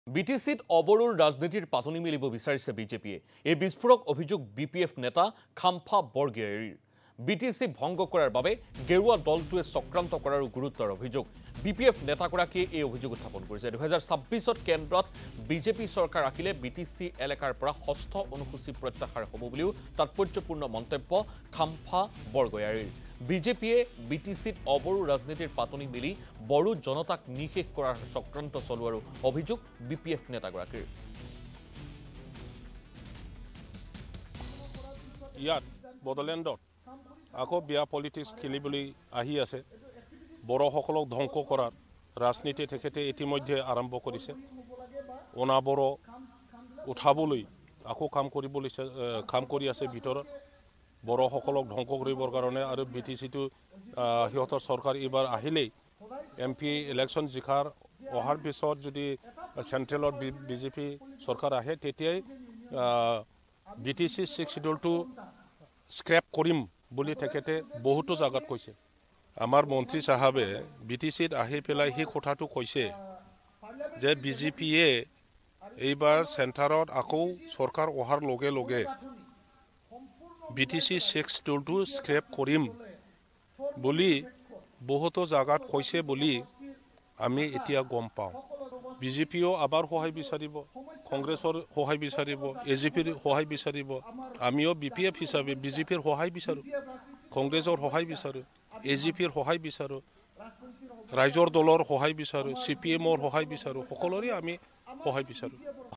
বিটিচিত অবড়োৰ ৰাজনীতিৰ পাতনি মেলিব বিচাৰিছে বিজেপিয়ে। এই বিস্ফোৰক অভিযোগ বিপিএফ নেতা খাম্ফা বৰগয়ৰ। বিটিচি ভংগ কৰাৰ বাবে গেৰুৱা দলটোৱে চক্ৰান্ত কৰাৰ গুৰুত্বৰ অভিযোগ। বিপিএফ নেতাগৰাকীয়ে এই অভিযোগ উত্থাপন কৰিছে। 2026ত কেন্দ্ৰত বিজেপি চৰকাৰ আহিলে বিটিচি এলেকাৰ পৰা ষষ্ঠ অনুসূচী প্ৰত্যাহাৰ হ'ব বুলিও তাৎপৰ্যপূৰ্ণ মন্তব্য খাম্ফা বৰগয়ৰ। বিজেপিয়ে বিটিচিত অবড়ো ৰাজনীতিৰ পাতনি মেলি বড়ো জনতাক নিশেষ কৰাৰ চক্ৰান্ত চলোৱাৰ অভিযোগ বিপিএফ নেতাগৰাকীৰ। ইয়াত বড়োলেণ্ডত আকৌ বিয়া পলিটিক্স খেলিবলৈ আহি আছে। বড়োসকলক ধ্বংস কৰাৰ ৰাজনীতি তেখেতে ইতিমধ্যে আৰম্ভ কৰিছে। অনাবড়ো উঠাবলৈ আকৌ কাম কৰি আছে ভিতৰত বড়োসকলক ধ্বংস কৰিবৰ কাৰণে। আৰু বিটিচিটো সিহঁতৰ চৰকাৰ এইবাৰ আহিলেই MP ইলেকশ্যন জিকাৰ অহাৰ পিছত যদি চেণ্ট্ৰেলত বিজেপি চৰকাৰ আহে তেতিয়াই বিটিচি 6 শিডিউলটো স্ক্ৰেপ কৰিম বুলি তেখেতে বহুতো জাগাত কৈছে। আমাৰ মন্ত্ৰী সাহেবে বিটিচিত আহি পেলাই সেই কথাটো কৈছে যে বিজেপিয়ে এইবাৰ চেণ্টাৰত আকৌ চৰকাৰ অহাৰ লগে লগে বিটিচি 6 শিডিউলটো স্ক্ৰেপ কৰিম বুলি বহুতো জাগাত কৈছে বুলি আমি এতিয়া গম পাওঁ। বিজেপিও আবাৰ সহায় বিচাৰিব, কংগ্ৰেছৰ সহায় বিচাৰিব, AJPৰ সহায় বিচাৰিব। আমিও বিপিএফ হিচাপে বিজেপিৰ সহায় বিচাৰোঁ, কংগ্ৰেছৰ সহায় বিচাৰোঁ, AJPৰ সহায় বিচাৰোঁ, ৰাইজৰ দলৰ সহায় বিচাৰোঁ, CPMৰ সহায় বিচাৰোঁ, সকলোৰে আমি সহায় বিচাৰোঁ।